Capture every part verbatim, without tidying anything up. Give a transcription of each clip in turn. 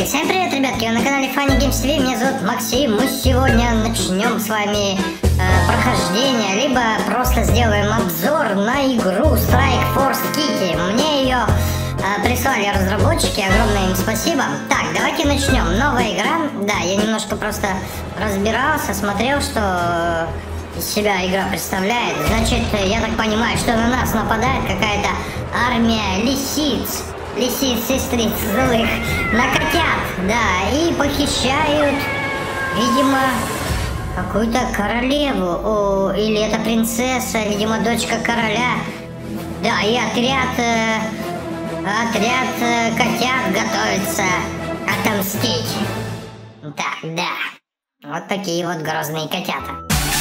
Всем привет, ребятки! Вы на канале Funny Games ти ви, меня зовут Максим. Мы сегодня начнем с вами э, прохождение, либо просто сделаем обзор на игру Strike Force Kitty. Мне ее э, прислали разработчики, огромное им спасибо. Так, давайте начнем. Новая игра. Да, я немножко просто разбирался, смотрел, что из себя игра представляет. Значит, я так понимаю, что на нас нападает какая-то армия лисиц. Лисиц, сестриц злых на котят, да, и похищают, видимо, какую-то королеву, о, или это принцесса, видимо, дочка короля, да, и отряд, э, отряд э, котят готовится отомстить. Так, да, вот такие вот грозные котята.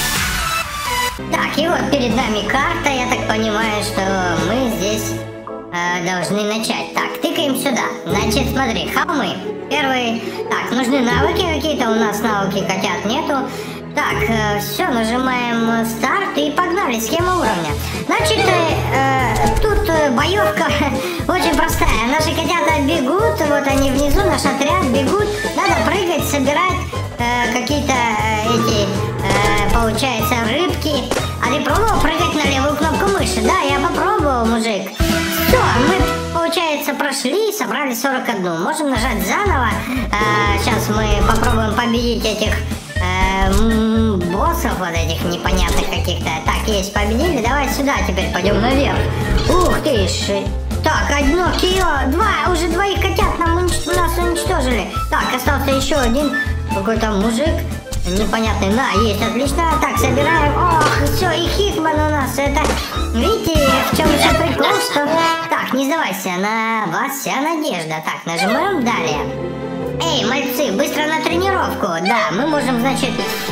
Так, и вот перед нами карта, я так понимаю, что мы здесь должны начать. Так, тыкаем сюда. Значит, смотри, холмы. Первый. Так, нужны навыки какие-то. У нас навыки котят нету. Так, э, все, нажимаем старт и погнали. Схема уровня. Значит, э, э, тут э, боевка очень простая. Наши котята бегут, вот они внизу, наш отряд бегут. Надо прыгать, собирать э, какие-то э, эти, э, получается, рыбки. А ты пробовал прыгать на левую кнопку мыши? Да, я попробовал, мужик. Все, мы, получается, прошли, собрали сорок одну. Можем нажать заново. А, сейчас мы попробуем победить этих э, боссов, вот этих непонятных каких-то. Так, есть, победили. Давай сюда теперь пойдем наверх. Ух ты ж. Так, одно кило, два, уже двоих котят нам унич... нас уничтожили. Так, остался еще один какой-то мужик. Непонятный. На, есть, отлично. Так, собираем. Ох, все, и Хитман у нас. Это, видите, в чем еще прикол, что... Так, не сдавайся, на вас вся надежда. Так, нажимаем далее. Эй, мальцы, быстро на тренировку. Да, мы можем, значит...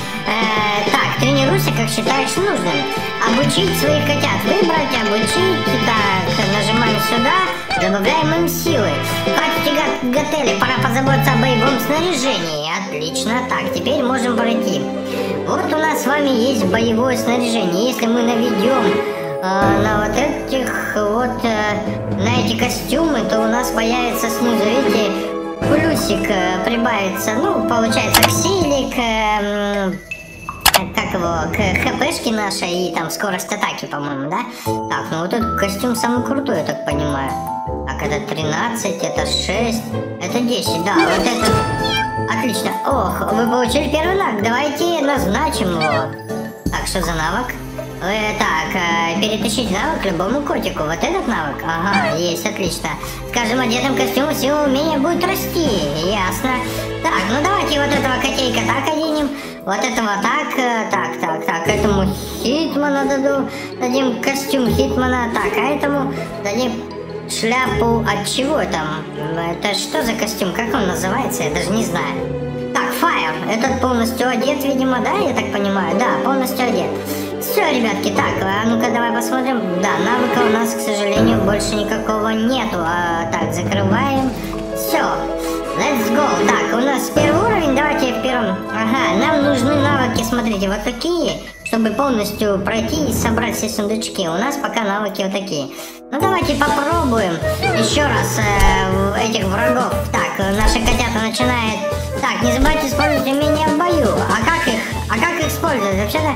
Э, так, тренируйся, как считаешь нужным. Обучить своих котят. Выбрать, обучить. Так, нажимаем сюда. Добавляем им силы. Хватит готели, пора позаботиться о боевом снаряжении. Отлично. Так, теперь можем пройти. Вот у нас с вами есть боевое снаряжение. Если мы наведем э, на вот этих вот, э, на эти костюмы, то у нас появится снизу, видите, плюсик э, прибавится. Ну, получается, к силе, к... Э, как его, к хпшке нашей и там скорость атаки, по-моему, да? Так, ну вот этот костюм самый крутой, я так понимаю. Так, это тринадцать, это шесть, это десять, да, вот это... Отлично. Ох, вы получили первый навык, давайте назначим его. Так, что за навык? Э, так, э, перетащить навык любому котику. Вот этот навык? Ага, есть, отлично. С каждым одетым костюмом сила умения будет расти. Ясно. Так, ну давайте вот этого котейка так оденем. Вот этого так, э, так, так, так. Этому Хитмана даду. Дадим костюм Хитмана. Так, а этому дадим шляпу от чего там? Это что за костюм? Как он называется? Я даже не знаю. Так, Fire. Этот полностью одет, видимо, да? Я так понимаю. Да, полностью одет. Все, ребятки, так, а ну-ка давай посмотрим. Да, навыка у нас, к сожалению, больше никакого нету. А, так, закрываем. Все, let's go. Так, у нас первый уровень, давайте в первом. Ага, нам нужны навыки, смотрите, вот такие, чтобы полностью пройти и собрать все сундучки. У нас пока навыки вот такие. Ну давайте попробуем еще раз э, этих врагов. Так, наши котята начинают. Так, не забывайте использовать умения в бою. А как их? А как их использовать? Вообще-то...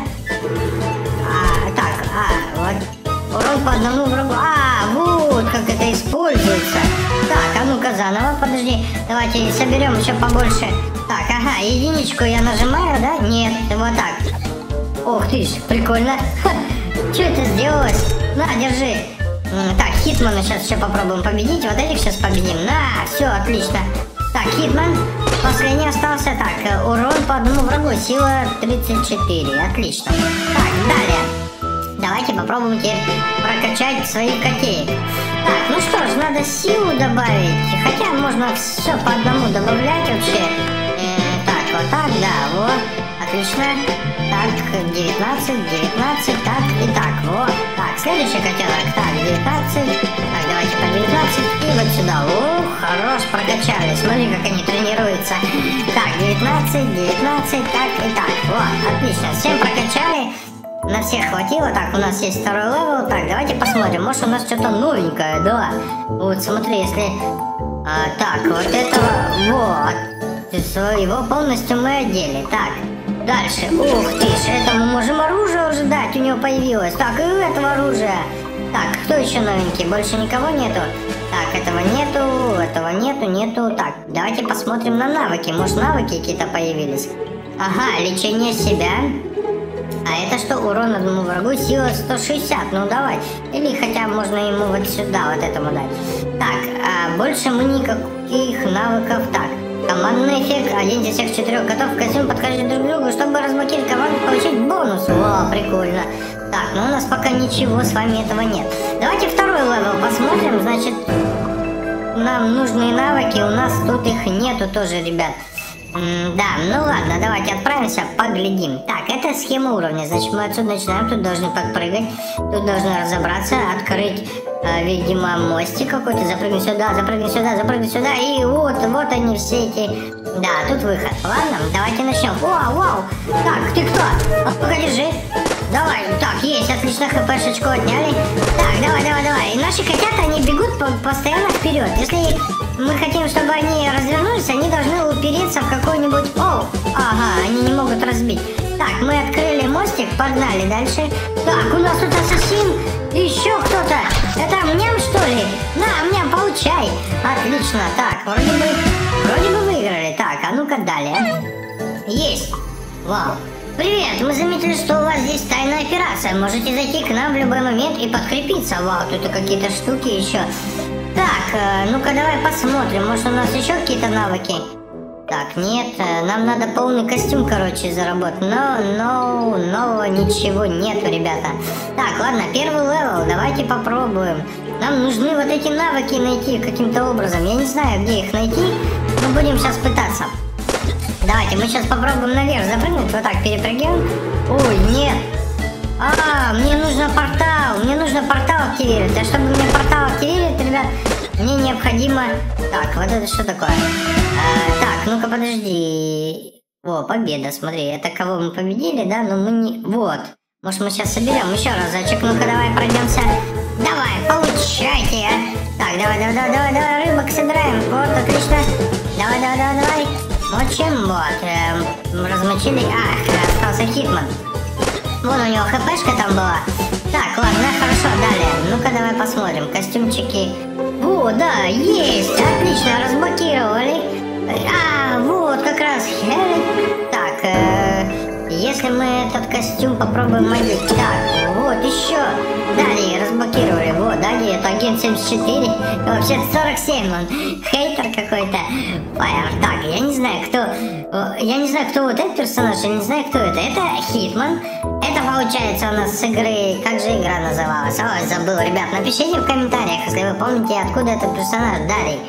А, так, а, вот, урон по одному врагу. А, вот как это используется. Так, а ну-ка заново, подожди. Давайте соберем еще побольше. Так, ага, единичку я нажимаю, да? Нет, вот так. Ох ты ж, прикольно. Что это сделалось? На, держи. Так, Хитмана сейчас еще попробуем победить. Вот этих сейчас победим. На, все, отлично. Так, Хитман. Последний остался. Так, урон по одному врагу. Сила тридцать четыре. Отлично. Так, далее. Давайте попробуем теперь прокачать своих котеек. Так, ну что ж, надо силу добавить. Хотя можно все по одному добавлять вообще. Э, так, вот так, да, вот. Отлично. Так, девятнадцать, девятнадцать, так и так, вот. Так, следующий котенок. Так, девятнадцать. Так, давайте по девятнадцать и вот сюда. О, хорош, прокачали. Смотри, как они тренируются. Так, девятнадцать, девятнадцать, так и так. Вот, отлично. Всем прокачали. На всех хватило. Так, у нас есть второй левел. Так, давайте посмотрим. Может, у нас что-то новенькое, да? Вот, смотри, если... А, так, вот этого... Вот. Его полностью мы одели. Так, дальше. Ух ты ж, это мы можем оружие уже дать, у него появилось. Так, и у этого оружия. Так, кто еще новенький? Больше никого нету? Так, этого нету, этого нету, нету. Так, давайте посмотрим на навыки. Может, навыки какие-то появились? Ага, лечение себя. А это что? Урон одному врагу, сила сто шестьдесят. Ну, давай. Или хотя можно ему вот сюда, вот этому дать. Так, а больше мы никаких навыков. Так, командный эффект. Один из всех четырех котов в костюм подходит друг к другу, чтобы разблокировать команду и получить бонус. О, прикольно. Так, ну у нас пока ничего с вами этого нет. Давайте второй левел посмотрим. Значит, нам нужны навыки. У нас тут их нету тоже, ребят. М да, ну ладно, давайте отправимся, поглядим. Так, это схема уровня. Значит, мы отсюда начинаем. Тут должны подпрыгать. Тут должны разобраться, открыть, э, видимо, мостик какой-то. Запрыгнуть сюда, запрыгнуть сюда, запрыгнуть сюда. И вот, вот они все эти... Да, тут выход. Ладно, давайте начнем. Вау, вау. Так, ты кто? А, ну-ка, держи. Давай, так, есть, отлично, хпшечку отняли. Так, давай, давай, давай. И наши котята, они бегут по постоянно вперед. Если мы хотим, чтобы они развернулись, они должны упереться в какой-нибудь... О, ага, они не могут разбить. Так, мы открыли мостик, погнали дальше. Так, у нас тут ассасин. Еще кто-то. Это мням, что ли? На, мням, получай. Отлично, так, вроде бы, вроде бы выиграли. Так, а ну-ка далее. Есть. Вау. Привет, мы заметили, что у вас здесь тайная операция. Можете зайти к нам в любой момент и подкрепиться. Вау, тут какие-то штуки еще. Так, э, ну-ка давай посмотрим. Может, у нас еще какие-то навыки? Так, нет, э, нам надо полный костюм, короче, заработать. Но, но, нового ничего нету, ребята. Так, ладно, первый левел, давайте попробуем. Нам нужны вот эти навыки найти каким-то образом. Я не знаю, где их найти, но будем сейчас пытаться. Давайте, мы сейчас попробуем наверх запрыгнуть, вот так перепрыгиваем. Ой, нет. А, мне нужно портал, мне нужно портал активировать. А чтобы мне портал активировать, ребят, мне необходимо... Так, вот это что такое? А, так, ну-ка, подожди. О, победа, смотри, это кого мы победили, да? Но мы не... Вот. Может, мы сейчас соберем еще разочек. Ну-ка, давай пройдемся. Давай, получайте, а. Так, давай, давай, давай, давай, давай, рыбок собираем. Вот, отлично. Давай, давай, давай, давай. Мочим, вот, эм, размочили. Ах, остался Хитман. Вон у него хпшка там была. Так, ладно, хорошо, далее. Ну-ка, давай посмотрим. Костюмчики. О, да, есть, отлично, разблокировали. А, вот, как раз. Так, э, если мы этот костюм попробуем одеть. Так, вот, еще. Далее, разблокировали. Вот, далее, это агент семьдесят четыре. Вообще сорок семь, он хейтер какой-то. Фаер. Так, я не знаю, кто... Я не знаю, кто вот этот персонаж, я не знаю, кто это. Это Хитман. Это получается у нас с игры... Как же игра называлась? Ой, забыл, ребят. Напишите в комментариях, если вы помните, откуда этот персонаж. Далее.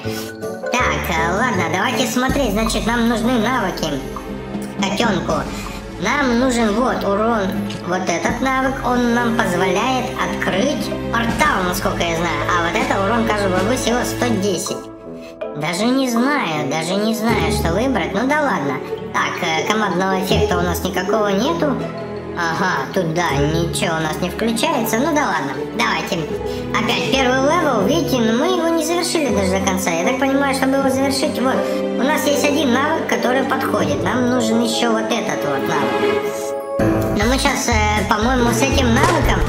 Так, ладно, давайте смотреть. Значит, нам нужны навыки. Котенку. Нам нужен вот урон, вот этот навык, он нам позволяет открыть портал, насколько я знаю. А вот это урон каждого врагу сила сто десять. Даже не знаю, даже не знаю, что выбрать. Ну да ладно. Так, командного эффекта у нас никакого нету. Ага, тут да, ничего у нас не включается. Ну да ладно, давайте. Опять первый левел, видите, но мы его не завершили даже до конца. Я так понимаю, чтобы его завершить, вот, у нас есть один навык, который подходит. Нам нужен еще вот этот вот навык. Но мы сейчас, э, по-моему, с этим навыком...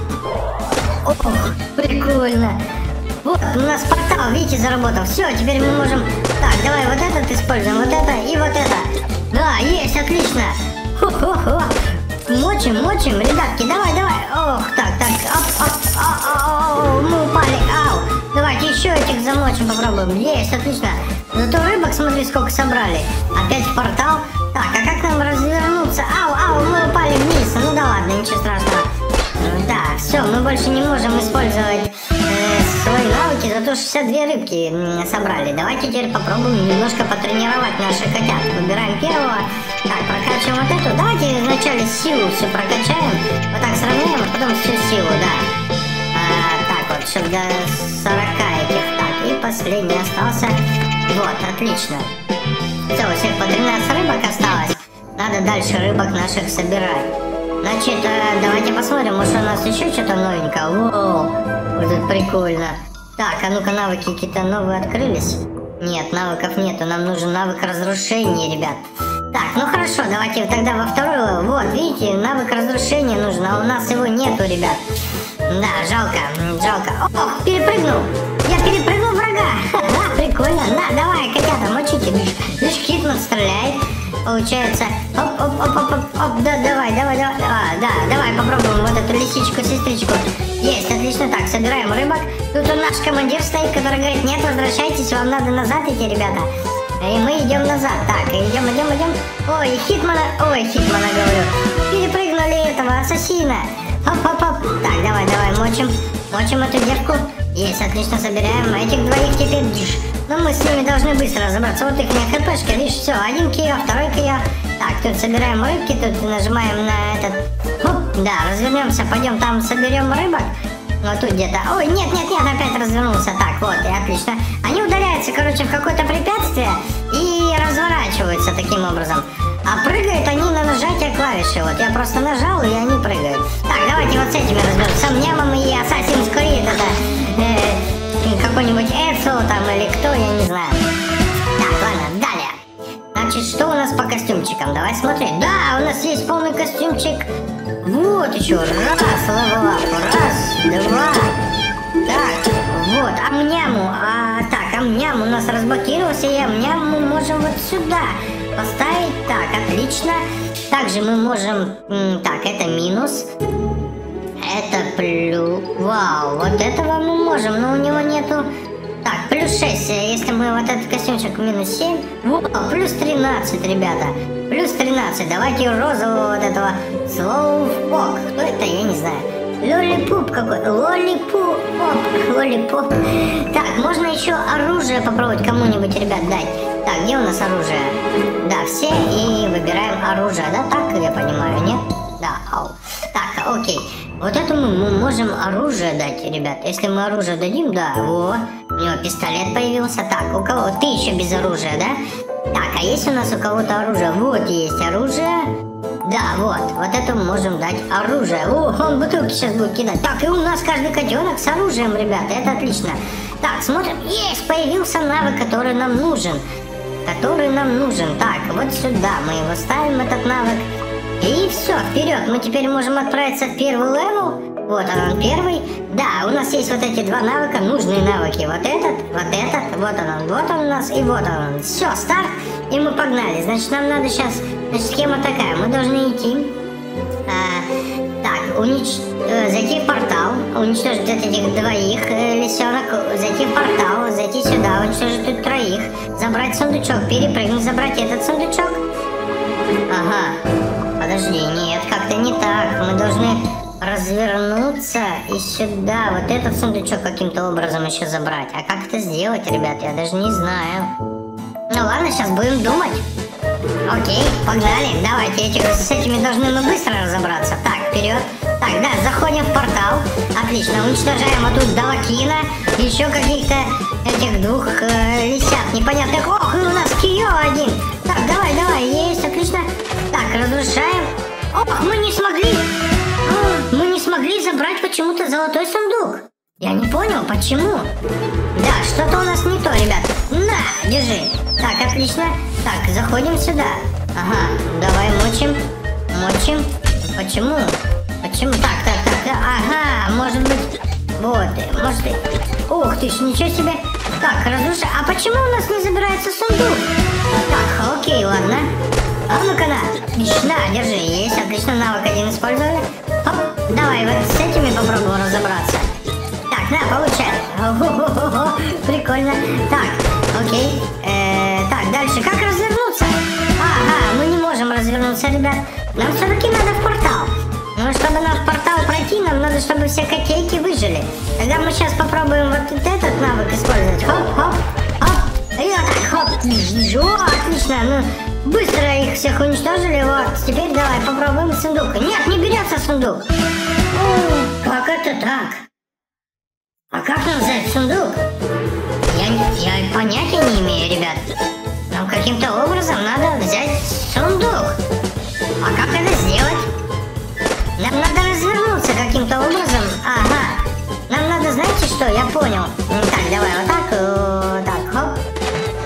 Ох, прикольно. Вот, у нас портал, видите, заработал. Все, теперь мы можем... Так, давай вот этот используем, вот это и вот это. Да, есть, отлично. Хо-хо-хо. Мочим, мочим, ребятки, давай, давай. Ох, так, так, оп, оп, ау, ау, мы упали, ау. Давайте еще этих замочим, попробуем. Есть, отлично. Зато рыбок, смотри, сколько собрали. Опять в портал. Так, а как нам развернуться? Ау, ау, мы упали вниз. Ну да ладно, ничего страшного. Да, все, мы больше не можем использовать э, свои навыки, зато шестьдесят две рыбки собрали. Давайте теперь попробуем немножко потренировать наших котят. Выбираем первого. Так, прокачиваем вот эту. Давайте вначале силу все прокачаем. Вот так сравняем, а потом всю силу, да. А, так вот, чтобы до сорока этих. Так, и последний остался. Вот, отлично. Все, у всех по тринадцать рыбок осталось. Надо дальше рыбок наших собирать. Значит, э, давайте посмотрим, может у нас еще что-то новенькое. Воу, вот это прикольно. Так, а ну-ка навыки какие-то новые открылись. Нет, навыков нету, нам нужен навык разрушения, ребят. Так, ну хорошо, давайте тогда во вторую. Вот, видите, навык разрушения нужен, а у нас его нету, ребят. Да, жалко, жалко. О, перепрыгнул. Я перепрыгнул врага. Ха-ха, прикольно. Да, давай, котята, мочите. Лишь Хитман стреляет. Получается. Оп, оп, оп, оп, оп, оп. Да, давай, давай, давай. А, да, давай попробуем вот эту лисичку, сестричку. Есть, отлично. Так, собираем рыбок. Тут у наш командир стоит, который говорит, нет, возвращайтесь, вам надо назад идти, ребята. И мы идем назад. Так, идем, идем, идем. Ой, Хитмана, ой, Хитмана, говорю. Перепрыгнули этого ассасина. Хоп-хоп-хоп. Так, давай, давай, мочим. Мочим эту девку. Есть, отлично, собираем этих двоих теперь. Но мы с ними должны быстро разобраться. Вот их не хпшка, видишь, все, один кио, второй кио. Так, тут собираем рыбки, тут нажимаем на этот. Хоп, да, развернемся, пойдем там соберем рыбок. Вот тут где-то. Ой, нет, нет, нет, опять развернулся. Так, вот, и отлично. Они удаляются, короче, в какое-то препятствие и разворачиваются таким образом. А прыгают они на нажатие клавиши. Вот я просто нажал, и они прыгают. Так, давайте вот с этими разберемся. Сам Нямом и Assassin's Creed. Это э, какой-нибудь Эцо там или кто, я не знаю. Так, ладно, далее. Значит, что у нас по костюмчикам? Давай смотреть. Да, у нас есть полный костюмчик. Вот еще. Раз, левелап. Раз, два. Так, вот, амняму. А, так, амням у нас разблокировался, и амням мы можем вот сюда поставить. Так, отлично. Также мы можем... Так, это минус. Это плюс... Вау, вот этого мы можем, но у него нету... Так, плюс шесть, если мы вот этот костюмчик минус семь. Вау, плюс тринадцать, ребята. Плюс тринадцать. Давайте розового вот этого Слоуфок. Кто это, я не знаю. Лолипоп какой. Лолипоп. Лолипоп. Так, можно еще оружие попробовать кому-нибудь, ребят, дать. Так, где у нас оружие? Да, все, и выбираем оружие, да? Так, я понимаю, нет? Да, ау. Так, окей. Вот это мы, мы можем оружие дать, ребят. Если мы оружие дадим, да, вот. У него пистолет появился. Так, у кого? Ты еще без оружия, да? Так, а есть у нас у кого-то оружие? Вот есть оружие. Да, вот. Вот это мы можем дать оружие. О, он бутылки сейчас будет кидать. Так, и у нас каждый котенок с оружием, ребята. Это отлично. Так, смотрим. Есть, появился навык, который нам нужен. Который нам нужен. Так, вот сюда мы его ставим, этот навык. И все, вперед. Мы теперь можем отправиться в первый левел. Вот он, он первый. Да, у нас есть вот эти два навыка, нужные навыки. Вот этот, вот этот, вот он, вот он у нас и вот он. Все, старт, и мы погнали. Значит, нам надо сейчас... Значит, схема такая. Мы должны идти. А, так, унич... зайти в портал, уничтожить этих двоих э, лисенок, зайти в портал, зайти сюда, уничтожить тут троих, забрать сундучок, перепрыгнуть, забрать этот сундучок. Ага. Подожди, нет, как-то не так. Мы должны развернуться и сюда вот этот сундучок каким-то образом еще забрать. А как это сделать, ребят, я даже не знаю. Ну ладно, сейчас будем думать. Окей, погнали. Давайте, этих, с этими должны мы быстро разобраться. Так, вперед. Так, да, заходим в портал. Отлично, уничтожаем вот тут Далакина. Еще каких-то этих двух э, лисят непонятных. Ох, и у нас Кио один. Так, давай, давай, есть, отлично. Так, разрушаем. Ох, мы не смогли. Мы не смогли забрать почему-то золотой сундук. Я не понял, почему. Да, что-то у нас не то, ребят. На, держи. Так, отлично. Так, заходим сюда. Ага, давай мочим. Мочим. Почему? Почему? Так, так, так. Ага, может быть... Вот, может... Ух ты ж, ничего себе. Так, разрушай. А почему у нас не забирается сундук? Так, окей, ладно. А ну-ка на. На, держи. Есть, отлично, навык один использовали. Хоп, давай вот с этими попробуем разобраться. Так, на, получай. О-хо-хо-хо-хо. Прикольно. Так, окей. Э, так, дальше. Как развернуться? Ага, мы не можем развернуться, ребят. Нам все-таки надо в портал. Но чтобы нам в портал пройти, нам надо, чтобы все котейки выжили. Тогда мы сейчас попробуем вот этот навык использовать. Хоп, хоп, хоп. И вот так, хоп. О, отлично. Ну, быстро их всех уничтожили. Вот, теперь давай попробуем сундук. Нет, не берется сундук. О, как это так? А как нам взять сундук? Я, я понятия не имею, ребят. Нам каким-то образом надо взять сундук. А как это сделать? Нам надо развернуться каким-то образом. Ага. Нам надо, знаете что, я понял. Так, давай вот так, вот так, хоп.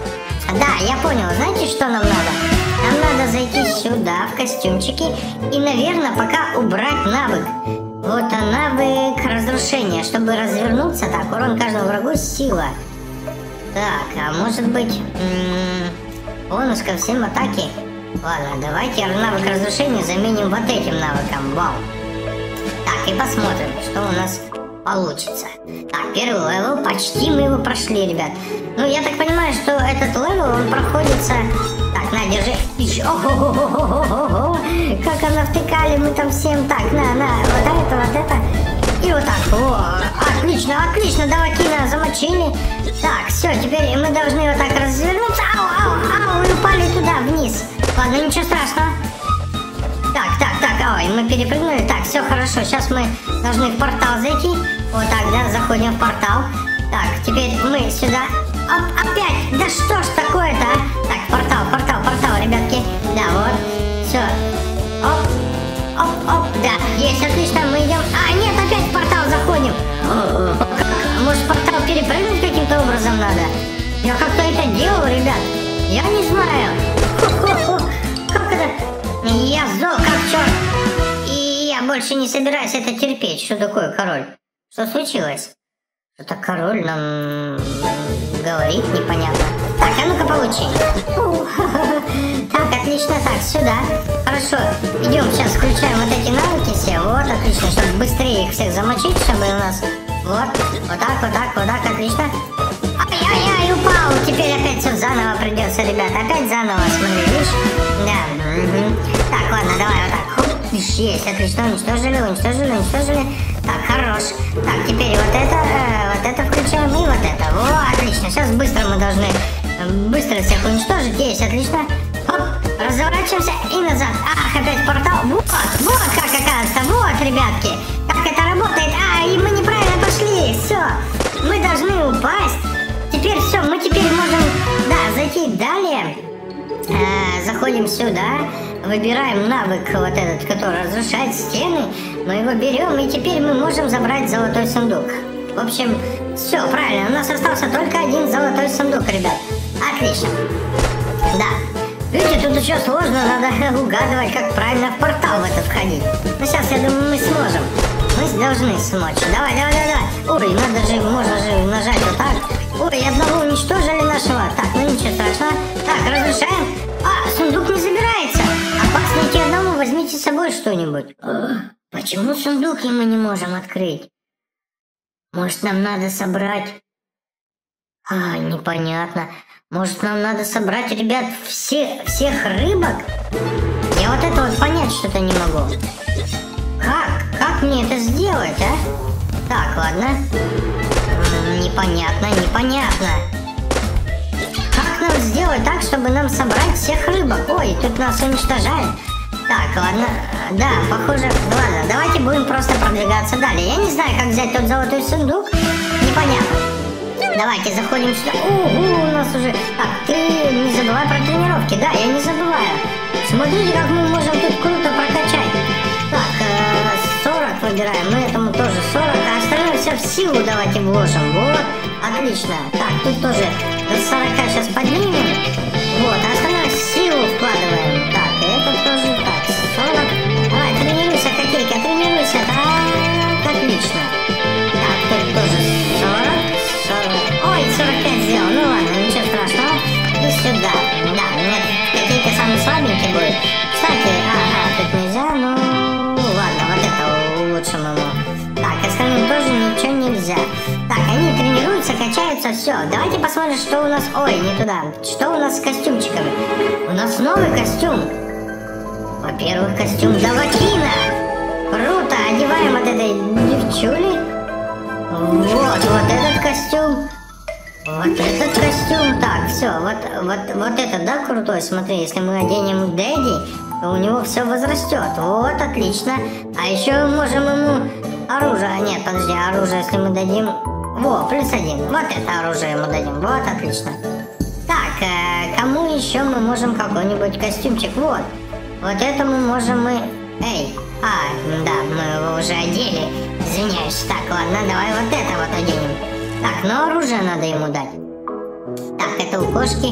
я понял. Знаете, что нам надо? Нам надо зайти сюда, в костюмчики, и, наверное, пока убрать навык. Вот а навык разрушения. Чтобы развернуться, так, урон каждому врагу сила. Так, а может быть, м-м, бонус ко всем атаке? Ладно, давайте навык разрушения заменим вот этим навыком. Вау. Так, и посмотрим, что у нас получится. Так, первый левел, почти мы его прошли, ребят. Ну, я так понимаю, что этот левел, он проходится... Так, на, держи. Ого-го-го-го-го-го. Как она втыкали, мы там всем. Так, на, на, вот это, вот это. И вот так. О, отлично, отлично, давай Кина замочили. Так, все, теперь мы должны вот так развернуться. Ау, ау, ау, и упали туда, вниз. Ладно, ничего страшного. Так, так, так, ой, мы перепрыгнули. Так, все хорошо, сейчас мы должны в портал зайти. Вот так, да, заходим в портал. Так, теперь мы сюда. Оп, опять! Да что ж такое-то, а? Так, портал, портал, портал, ребятки. Да, вот. Все. Оп, оп, оп, да. Есть, отлично, мы идем. А, нет, опять в портал заходим. Как? Может, в портал перепрыгнуть каким-то образом надо? Я как-то это делал, ребят. Я не знаю. Хо-хо-хо. Как это? Я зол, как черт. И я больше не собираюсь это терпеть. Что такое, король? Что случилось? Что-то король нам говорит непонятно. Так, а ну-ка получи. Так, отлично, так, сюда. Хорошо, идем, сейчас включаем вот эти навыки все. Вот, отлично, чтобы быстрее их всех замочить, чтобы у нас... Вот, вот так, вот так, вот так, отлично. Ай-яй-яй, упал. Теперь опять все заново придется, ребят. Опять заново, смотри, видишь? Да. Угу. Так, ладно, давай вот так. Хоп. Есть, отлично, уничтожили, уничтожили, уничтожили. Так, хорош. Так, теперь вот это, э, вот это включаем и вот это. Во, отлично. Сейчас быстро мы должны э, быстро всех уничтожить. Есть, отлично. Хоп, разворачиваемся и назад. Ах, опять портал. Вот, вот как оказывается. Вот, ребятки, как это работает. А, и мы неправильно пошли. Все, мы должны упасть. Теперь все, мы теперь можем, да, зайти далее. Э, заходим сюда, выбираем навык вот этот, который разрушает стены. Мы его берем, и теперь мы можем забрать золотой сундук. В общем, все правильно, у нас остался только один золотой сундук, ребят. Отлично. Да. Видите, тут еще сложно, надо угадывать, как правильно в портал в этот входить. Но сейчас, я думаю, мы сможем. Мы должны смочь. Давай, давай, давай. Ой, надо же, можно же нажать вот так. Ой, одного уничтожили нашего. Так, ну ничего страшного. Так, разрушаем. А, сундук не забирается. Опасно идти одному, возьмите с собой что-нибудь. Почему сундук мы не можем открыть? Может, нам надо собрать... А, непонятно. Может, нам надо собрать, ребят, все, всех рыбок? Я вот это вот понять что-то не могу. Как? Как мне это сделать, а? Так, ладно. М-м, непонятно, непонятно. Как нам сделать так, чтобы нам собрать всех рыбок? Ой, тут нас уничтожают. Так, ладно. Да, похоже... Ладно, давайте будем просто продвигаться далее. Я не знаю, как взять тот золотой сундук. Непонятно. Давайте заходим сюда. Ого, у нас уже... Так, ты не забывай про тренировки. Да, я не забываю. Смотрите, как мы можем тут круто прокачать. Так, сорок выбираем. Мы этому тоже сорок. А остальное все в силу давайте вложим. Вот, отлично. Так, тут тоже до сорока сейчас поднимем. Вот, а остальное в силу вкладываем. Так, и это тоже. Так, сорок. Давай, тренируйся, котейка, тренируйся. Так, отлично. Так, тут тоже сорок. Ой, сорок пять сделал. Ну ладно, ничего страшного. И сюда. Да, нет, котейка самый слабенький будет. Кстати, ага, тут нельзя, ну ладно, вот это улучшим ему. Так, остальным тоже ничего нельзя. Так, они тренируются, качаются, все. Давайте посмотрим, что у нас... Ой, не туда. Что у нас с костюмчиками? У нас новый костюм. Во-первых, костюм Давакина. Круто, одеваем вот этой девчули. Вот, вот этот костюм. Вот этот костюм. Так, все, вот, вот, вот это, да, крутой. Смотри, если мы оденем Дэдди, то у него все возрастет. Вот, отлично. А еще можем ему оружие. Нет, подожди, оружие, если мы дадим... Во, плюс один. Вот это оружие ему дадим. Вот, отлично. Так, э, кому еще мы можем какой-нибудь костюмчик? Вот. Вот этому можем мы... Эй, а, да, мы его уже одели. Извиняюсь. Так, ладно, давай вот это вот оденем. Так, но оружие надо ему дать. Так, это у кошки.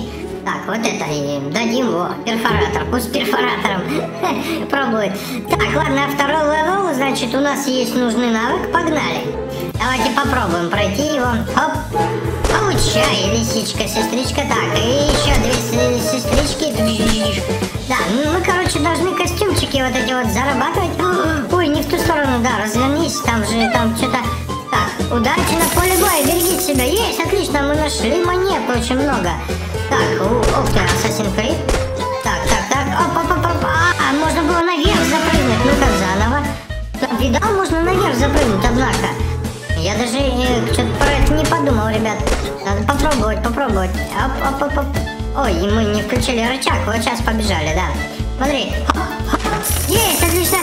Так, вот это и дадим его, перфоратор, пусть перфоратором пробует. Так, ладно, второй левел, значит, у нас есть нужный навык, погнали. Давайте попробуем пройти его. Оп, получай, лисичка, сестричка. Так, и еще две сестрички. Да, мы, короче, должны костюмчики вот эти вот зарабатывать. Ой, не в ту сторону, да, развернись, там же, там что-то... Так, удачи на поле боя, берегите себя. Есть, отлично, мы нашли монет очень много. Так, ух ты, Assassin's Creed. Так, так, так, оп, оп, оп, оп. А, а, можно было наверх запрыгнуть, ну-ка заново. Так, видал, можно наверх запрыгнуть, однако. Я даже э, что-то про это не подумал, ребят. Надо попробовать, попробовать. Оп, оп, оп, оп. Ой, мы не включили рычаг, вот сейчас побежали, да. Смотри. Есть, отлично.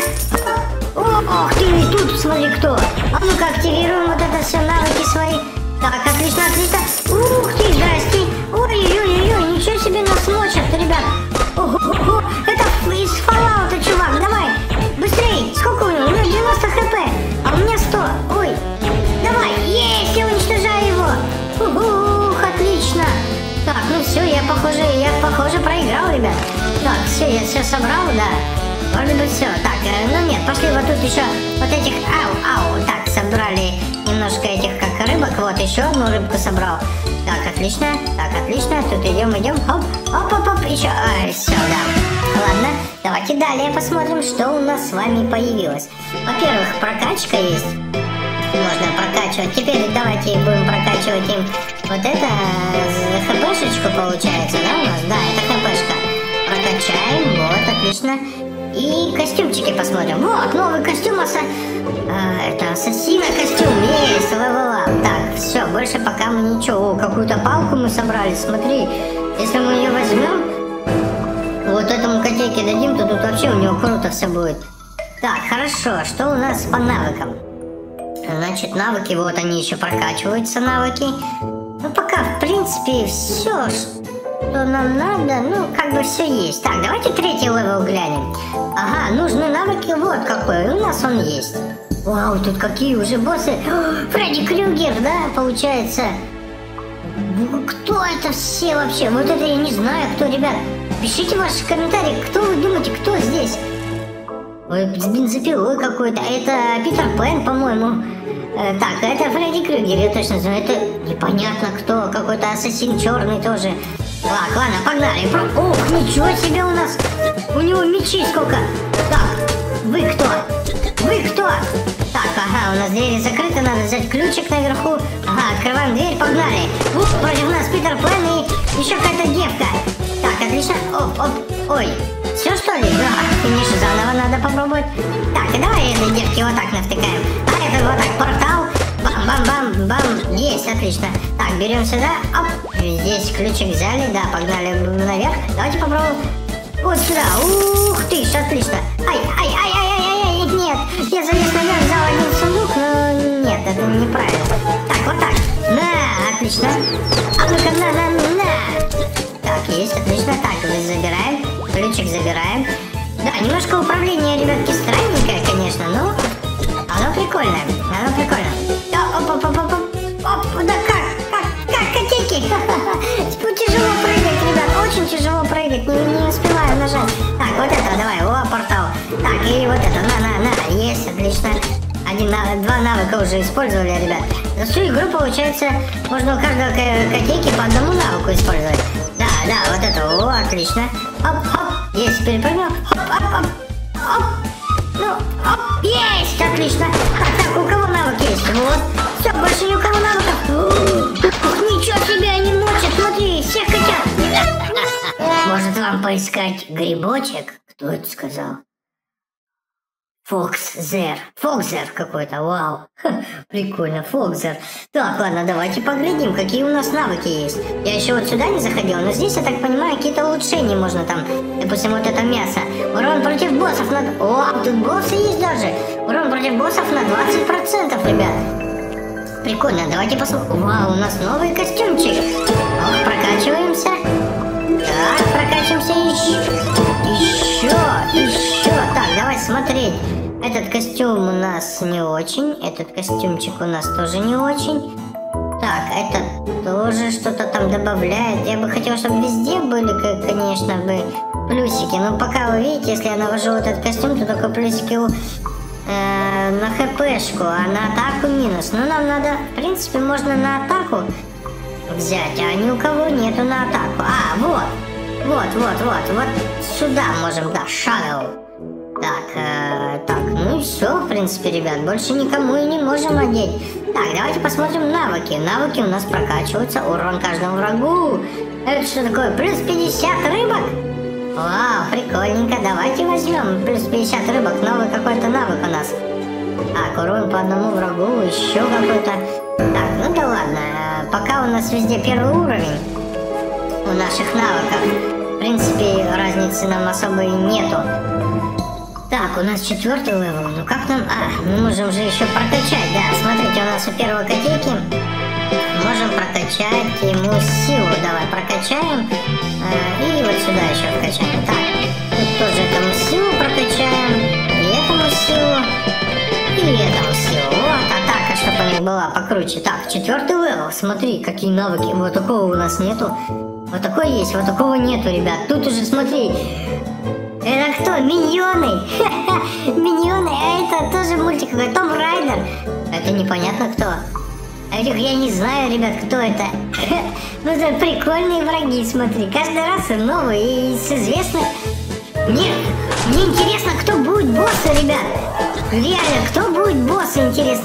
Ох ты, тут смотри кто. А ну-ка активируем вот это все, навыки свои. Так, отлично, отлично. Ух ты, здрасте. Ой-ой-ой, ничего себе нас мочат, ребят. Ого-го, это из Fallout, чувак, давай. Быстрей, сколько у него? У него девяносто хп, а у меня сто. Ой, давай, есть, я уничтожаю его. Ух, отлично. Так, ну все, я похоже, я похоже проиграл, ребят. Так, все, я все собрал, да. Может быть все. Так, э, ну нет, пошли вот тут еще вот этих, ау, ау. Так, собрали немножко этих как рыбок. Вот еще одну рыбку собрал. Так, отлично, так, отлично. Тут идем, идем. Оп, оп, оп, оп, еще. А, все, да. Ладно, давайте далее посмотрим, что у нас с вами появилось. Во-первых, прокачка есть. Можно прокачивать. Теперь давайте будем прокачивать им вот это хпшечку получается, да, у нас? Да, это хпшка. Прокачаем, вот, отлично. И костюмчики посмотрим. Вот, новый костюм, оса... а, это ассасина костюм, есть, левела. Так, все, больше пока мы ничего. О, какую-то палку мы собрали, смотри. Если мы ее возьмем, вот этому котейке дадим, то тут вообще у него круто все будет. Так, хорошо, что у нас по навыкам? Значит, навыки, вот они еще прокачиваются, навыки. Ну, пока, в принципе, все, что нам надо, ну, как бы все есть. Так, давайте третий левел глянем. Ага, нужны навыки, вот какой, у нас он есть. Вау, тут какие уже боссы. О, Фредди Крюгер, да, получается. Кто это все вообще? Вот это я не знаю, кто, ребят. Пишите ваши комментарии, кто вы думаете, кто здесь? Ой, с бензопилой какой-то. Это Питер Пен, по-моему. Э, так, это Фредди Крюгер, я точно знаю. Это непонятно кто. Какой-то ассасин черный тоже. Так, ладно, погнали. Про... Ох, ничего себе у нас. У него мечи сколько. Так, вы кто? Вы кто? Так, ага, у нас двери закрыты. Надо взять ключик наверху. Ага, открываем дверь, погнали. Ух, против нас Питер Пен и еще какая-то девка. Так, отлично. Оп, оп, ой. Все что ли? Да, финиш заново надо попробовать. Так, и давай этой девке вот так навтыкаем. А это вот так портал. Бам-бам-бам-бам. Есть, отлично. Так, берем сюда. Оп. Здесь ключик взяли. Да, погнали наверх. Давайте попробуем. Вот сюда. Ух ты, отлично. Ай-ай-ай-ай-ай-ай. Нет. Я залез наверх, взял один сундук, но нет, это неправильно. Так, вот так. На, отлично. А ну-ка, на-на-на. Так, есть, отлично. Так, забираем. Ключик забираем. Да, немножко управление, ребятки, странненькое, конечно, но оно прикольное. Оно прикольно. Оп-оп-оп-оп-оп. Оп, да как? Как? Как котейки? Тяжело прыгать, ребят. Очень тяжело прыгать. Не, не успеваю нажать. Так, вот это, давай. О, портал. Так, и вот это. На-на-на. Есть, отлично. Один, два навыка уже использовали, ребят. За всю игру, получается, можно у каждого котейки по одному навыку использовать. Да, да, вот это. О, отлично. Оп-оп. Есть, перепрыгнул. Оп-оп-оп. Оп. Ну, оп. Есть, отлично. Так, так, у кого навык есть? Вот. Все, больше ни у кого навыков. Ух, ничего себе, они мочат. Смотри, всех хотят. Может вам поискать грибочек? Кто это сказал? Фоксзер. Фоксзер какой-то, вау. Ха, прикольно, Фоксзер. Так, ладно, давайте поглядим, какие у нас навыки есть. Я еще вот сюда не заходил, но здесь, я так понимаю, какие-то улучшения можно там. Допустим, вот это мясо. Урон против боссов на... О, тут боссы есть даже. Урон против боссов на двадцать процентов, ребят. Прикольно, давайте посмотрим. Вау, у нас новый костюмчик. Ох, прокачиваемся. Так, прокачиваемся еще. Еще, еще. Так, давай смотреть. Этот костюм у нас не очень. Этот костюмчик у нас тоже не очень. Так, Так, это тоже что-то там добавляет. Я бы хотел, чтобы везде были, конечно, бы плюсики. Но пока вы видите, если я навожу вот этот костюм, то только плюсики у, э, на хпшку, а на атаку минус. Ну, нам надо, в принципе, можно на атаку взять, а ни у кого нету на атаку. А, вот, вот, вот, вот, вот сюда можем, да, Shadow. Так, э, так, ну и все, в принципе, ребят, больше никому и не можем одеть. Так, давайте посмотрим навыки. Навыки у нас прокачиваются, урон каждому врагу. Это что такое? Плюс пятьдесят рыбок? Вау, прикольненько, давайте возьмем плюс пятьдесят рыбок, новый какой-то навык у нас. Так, урон по одному врагу, еще какой-то. Так, ну да ладно, пока у нас везде первый уровень у наших навыков, в принципе, разницы нам особо и нету. Так, у нас четвертый левел, ну как нам... А, мы можем же еще прокачать, да, смотрите, у нас у первого котейки можем прокачать ему силу, давай прокачаем, э, и вот сюда еще вкачаем. Так, тут тоже этому силу прокачаем, и этому силу, и этому силу, вот, атака, чтобы у них была покруче. Так, четвертый левел, смотри, какие навыки, вот такого у нас нету, вот такой есть, вот такого нету, ребят, тут уже, смотри... Это кто? Миньоны! Миньоны, а это тоже мультик какой, Том Райдер. Это непонятно кто. А этих я не знаю, ребят, кто это. Ну это прикольные враги, смотри. Каждый раз новые из известных. Мне, мне интересно, кто будет боссом, ребят. Реально, кто будет боссом, интересно.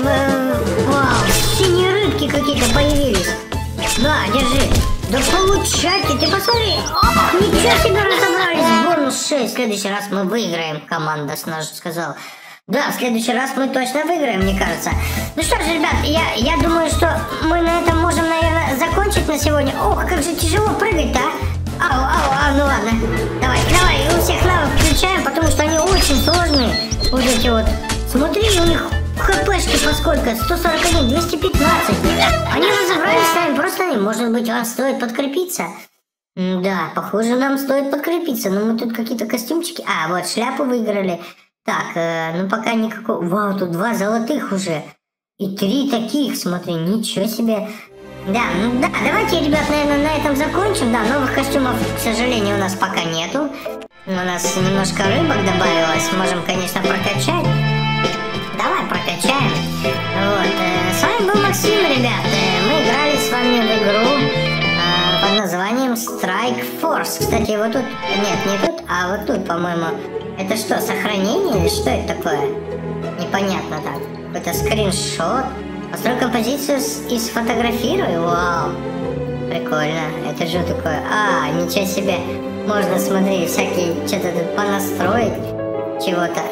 Вау, синие рыбки какие-то появились. На, держи. Да получайте, ты посмотри. Ох, ничего себе разобрались. Бонус шесть. В следующий раз мы выиграем. Команда наша сказала. Да, в следующий раз мы точно выиграем, мне кажется. Ну что же, ребят, я, я думаю, что мы на этом можем, наверное, закончить на сегодня. Ох, как же тяжело прыгать-то, а? Ау, ау, ау, ну ладно. Давай, давай, у всех навык включаем, потому что они очень сложные. Вот эти вот. Смотри, у них... хпшки по сколько? сто сорок один, двести пятнадцать. Они разобрались с нами, просто не. Может быть, вам стоит подкрепиться? Да, похоже, нам стоит подкрепиться. Но мы тут какие-то костюмчики. А, вот, шляпу выиграли. Так, э, ну пока никакого... Вау, тут два золотых уже. И три таких, смотри, ничего себе. Да, ну да, давайте, ребят, наверное, на этом закончим. Да, новых костюмов, к сожалению, у нас пока нету. У нас немножко рыбок добавилось. Можем, конечно, прокачать. Давай прокачаем. Вот. Э, с вами был Максим, ребят. Э, мы играли с вами в игру э, под названием Strike Force. Кстати, вот тут... Нет, не тут, а вот тут, по-моему. Это что, сохранение или что это такое? Непонятно так. Какой-то скриншот. Построй композицию и сфотографируй. Вау. Прикольно. Это же такое... А, ничего себе. Можно, смотри, всякие... Что-то тут понастроить. Чего-то.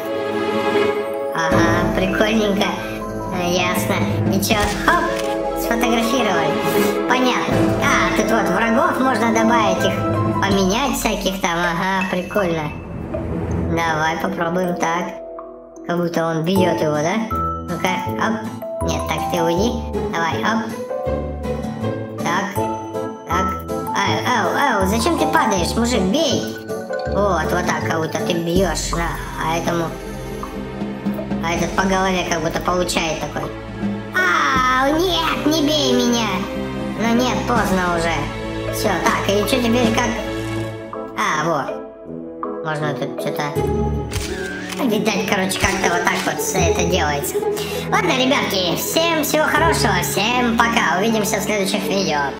Ага, прикольненько. Ясно. И чё? Хоп! Сфотографировали. Понятно. А, тут вот врагов можно добавить их. Поменять всяких там. Ага, прикольно. Давай попробуем так. Как будто он бьет его, да? Ну-ка, оп. Нет, так, ты уйди. Давай, оп. Так. Так. Ау, ау, ау. Зачем ты падаешь, мужик? Бей. Вот, вот так, как будто ты бьешь. На, а этому... А этот по голове как будто получает такой. Ау, нет, не бей меня. Ну нет, поздно уже. Все, так, и что теперь как... А, вот. Можно тут что-то... Видать, короче, как-то вот так вот все это делается. Ладно, ребятки, всем всего хорошего, всем пока. Увидимся в следующих видео.